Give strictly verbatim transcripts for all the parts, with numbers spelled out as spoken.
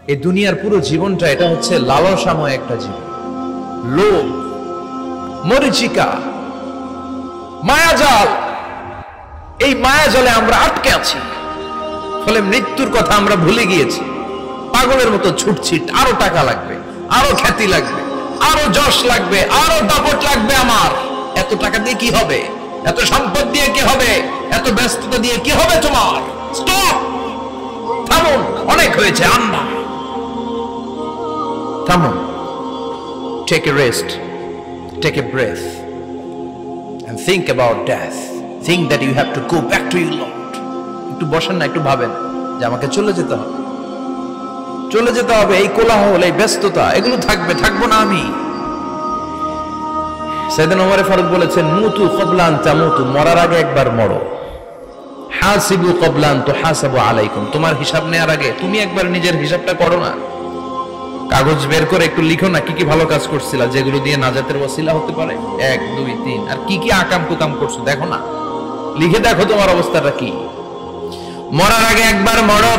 এই দুনিয়ার পুরো জীবনটা এটা হচ্ছে লালসাময় একটা জীবন, লোভ, মরিচিকা, মায়াজাল। এই মায়াজালে আমরা আটকে আছি, ফলে মৃত্যুর কথা আমরা ভুলে গিয়েছি। পাগলের মতো ছুটছি, আরো টাকা লাগবে, আরো খ্যাতি লাগবে, আরো যশ লাগবে, আরো দাপট লাগবে। আমার এত টাকা দিয়ে কি হবে? এত সম্পদ দিয়ে কি হবে? এত ব্যস্ততা দিয়ে কি হবে তোমার? স্টপ, থামুন, অনেক হয়েছে। আন্না, থামুন, take a rest, take a breath and think about death. Think that you have to go back to your Lord. একটু বসেন না, একটু ভাবেন যে আমাকে চলে যেতে হবে, চলে যেতে হবে। এই কোলাহল, এই ব্যস্ততা, এগুলো থাকবে, থাকবো না আমি। সাইয়েদনা ওমর ফারুক বলেছেন, মুতু ক্বাবলা আন তামুতু, মরার আগে একবার মরো। হাসিবু ক্বাবলা আন তুহাসাবু আলাইকুম, তোমার হিসাব নেওয়ার আগে তুমি একবার নিজের হিসাবটা করো না। কাগজ বের করে একটু লিখো না কি কি ভালো কাজ করছিলা, যেগুলো দিয়ে নাজাতের ওসিলা হতে পারে। এক, দুই, তিন, আর কি কি আকাম কুকাম করছো দেখো না, লিখে দেখো তোমার অবস্থাটা কি। মরার আগে একবার মরো।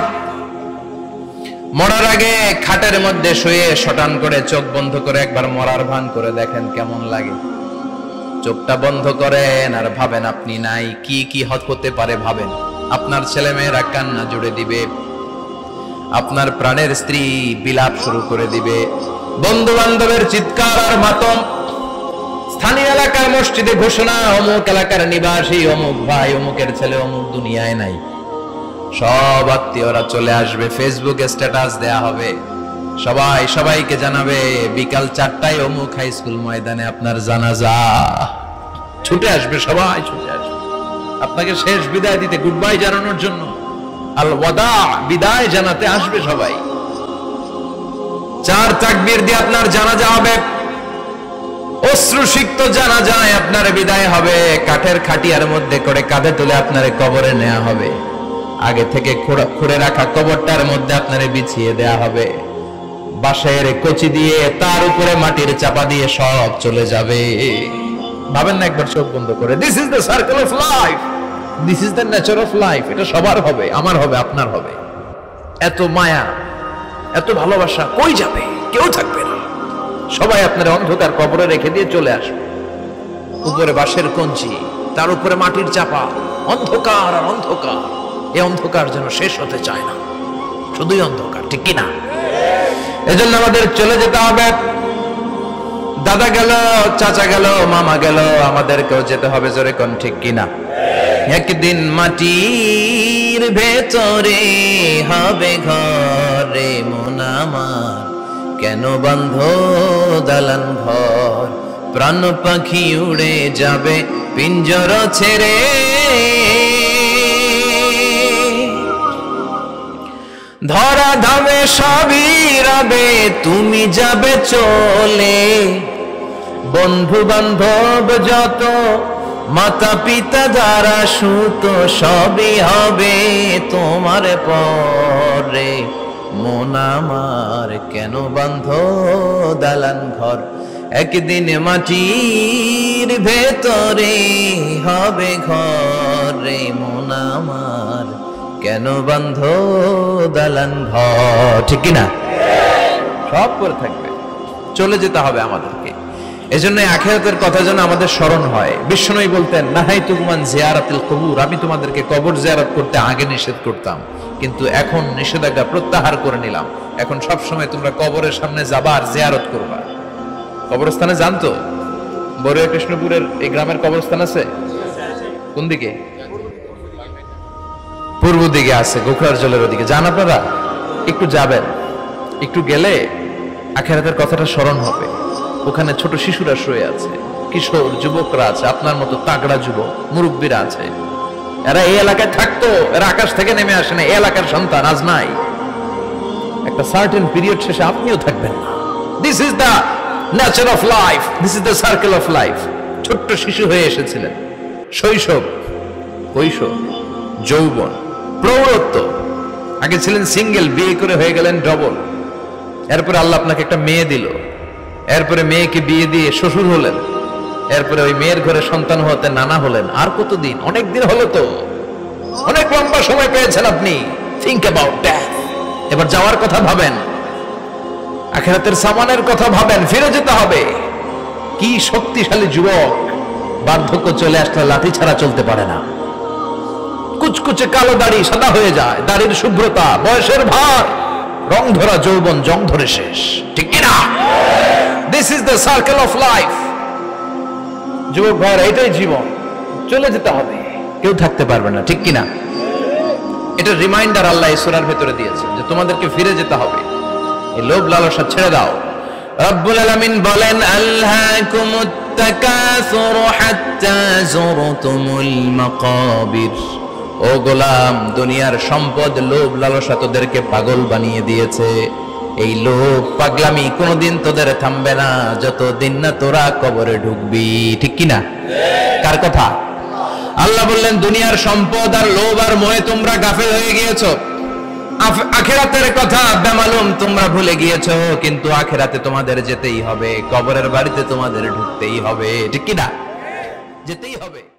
মরার আগে খাটের মধ্যে শুয়ে শটান করে চোখ বন্ধ করে একবার মরার ভান করে দেখেন কেমন লাগে। চোখটা বন্ধ করেন আর ভাবেন আপনি নাই, কি কি হতে পারে ভাবেন। আপনার ছেলে মেয়েরা কান্না জুড়ে দিবে, আপনার প্রাণের স্ত্রী বিলাপ শুরু করে দিবে, বন্ধু বান্ধবের চিৎকার আর মাতম, স্থানীয় এলাকার মসজিদে ঘোষণা, অমুক এলাকার নিবাসী অমুক ভাই অমুকের ছেলে অমুক দুনিয়ায় নাই। সব আত্মীয়রা চলে আসবে, ফেসবুকে স্ট্যাটাস দেয়া হবে, সবাই সবাইকে জানাবে বিকাল চারটায় অমুক হাই স্কুল ময়দানে আপনার জানাজা। ছুটে আসবে, সবাই ছুটে আসবে আপনাকে শেষ বিদায় দিতে, গুড বাই জানানোর জন্য, আল ওয়াদা, বিদায় জানাতে আসবে সবাই। চার তাকবীর দিয়ে আপনার জানাজা হবে, অশ্রুসিক্ত জানাজায় আপনার বিদায় হবে। কাঠের খাটিয়ার মধ্যে করে কাঁধে তুলে আপনার কবরে নেওয়া হবে। আগে থেকে খুঁড়ে রাখা কবরটার মধ্যে আপনারে বিছিয়ে দেয়া হবে। বাঁশের কচি দিয়ে তার উপরে মাটির চাপা দিয়ে সব চলে যাবে। ভাবেন না একবার চোখ বন্ধ করে, this is the circle of life, this is the nature of life. এটা সবার হবে, আমার হবে, আপনার হবে। এত মায়া, এত ভালোবাসা কই যাবে? কেউ থাকবে না, সবাই আপনার অন্ধকার কবরে রেখে দিয়ে চলে আসবে। উপরে বাঁশের কঞ্চি, তার উপরে মাটির চাপা, অন্ধকার আর অন্ধকার। এই অন্ধকার যেন শেষ হতে চায় না, শুধুই অন্ধকার, ঠিক কিনা? এজন্য আমাদের চলে যেতে হবে। দাদা গেল, চাচা গেল, মামা গেল, আমাদেরকেও যেতে হবে, জোরে কোন ঠিক কিনা? একদিন মাটির ভেতরে হবে ঘরে মন আমার, কেন বন্ধ দালান ঘর, প্রাণ পাখি উড়ে যাবে পিঞ্জর ছেড়ে। ধরা ধামে সবই রবে, তুমি যাবে চলে, বন্ধু বান্ধব যত, মাতা পিতা যারা সুত, সবই হবে তোমার পরে। মন আমার কেন বন্ধ দালান ঘর, একদিন মাটির ভেতরে হবে ঘরে মন আমার, কেন বন্ধ দালান ঘর, ঠিক কিনা? সব করে থাকবে, চলে যেতে হবে আমাদেরকে। এজন্য আখিরাতের কথা যেন আমাদের স্মরণ হয়। বিশ্বনবী বলতেন, নাহাইতুকুম আন জিয়ারাতিল কুবুর, আমি তোমাদেরকে কবর জিয়ারত করতে আগে নিষেধ করতাম, কিন্তু এখন নিষেধাজ্ঞা প্রত্যাহার করে নিলাম। এখন সব সময় তোমরা কবরের সামনে যাবা আর জিয়ারত করবা। কবরস্থানে জানতো বড়ুয়া কৃষ্ণপুরের এই গ্রামের কবরস্থান আছে কোন দিকে? পূর্ব দিকে আছে, গোখরার জলের ওদিকে। যান আপনারা, একটু যাবেন, একটু গেলে আখিরাতের কথাটা স্মরণ হবে। ওখানে ছোট শিশুরা শুয়ে আছে, কিশোর যুবকরা আছে, আপনার মতো তাগড়া যুবক মুরব্বীরা আছে। এরা এই এলাকায় থাকতো, এরা আকাশ থেকে নেমে আসে না, এই এলাকার সন্তান, আজ নাই। একটা সার্টেন পিরিয়ড শেষে আপনিও থাকবেন না। This is the nature of life, this is the circle of life. ছোট্ট শিশু হয়ে এসেছিলেন, শৈশব, কৈশোর, যৌবন, প্রৌঢ়ত্ব। আগে ছিলেন সিঙ্গেল, বিয়ে করে হয়ে গেলেন ডবল। এরপরে আল্লাহ আপনাকে একটা মেয়ে দিল, এরপরে মেয়েকে বিয়ে দিয়ে শ্বশুর হলেন, এরপরে ওই মেয়ের ঘরে সন্তান হতে নানা হলেন। আর কতদিন? অনেক দিন হলো তো, অনেক লম্বা সময় পেয়েছেন আপনি। Think about that. এবার যাওয়ার কথা ভাবেন। আখিরাতের সামানের কথা ভাবেন, ফিরে যেতে হবে। কি শক্তিশালী যুবক, বার্ধক্য চলে আসলে লাঠি ছাড়া চলতে পারে না। কুচকুচে কালো দাড়ি সাদা হয়ে যায়, দাড়ির শুভ্রতা, বয়সের ভার, রং ধরা যৌবন জং ধরে শেষ, ঠিক কিনা? This is the circle of life. যুবক ভাইরা, এটাই জীবন, চলে যেতে হবে, কেউ থাকতে পারবে না, ঠিক কিনা? এটা রিমাইন্ডার আল্লাহ এই সূরার ভেতরে দিয়েছে যে তোমাদেরকে ফিরে যেতে হবে, এই লোভ লালসা ছেড়ে দাও। রব্বুল আলামিন বলেন, আলহাকুমুত তাকাসুর হাত্তা যুরতুমুল মাকাবির। ও গোলাম, দুনিয়ার সম্পদ, লোভ লালসা তোদেরকে পাগল বানিয়ে দিয়েছে। এই লোভ পাগলামি কোনোদিন তোদের থামবে না যতদিন না তোরা কবরে ঢুকবি, ঠিক কিনা? কার কথা? আল্লাহ বললেন, দুনিয়ার সম্পদ আর লোভ আর মোহে তোমরা গাফেল হয়ে গিয়েছো। আখিরাতের কথা বেমালুম তোমরা ভুলে গিয়েছো, কিন্তু আখিরাতে তোমাদের যেতেই হবে, কবরের বাড়িতে তোমাদের ঢুকতেই হবে, ঠিক কিনা? যেতেই হবে।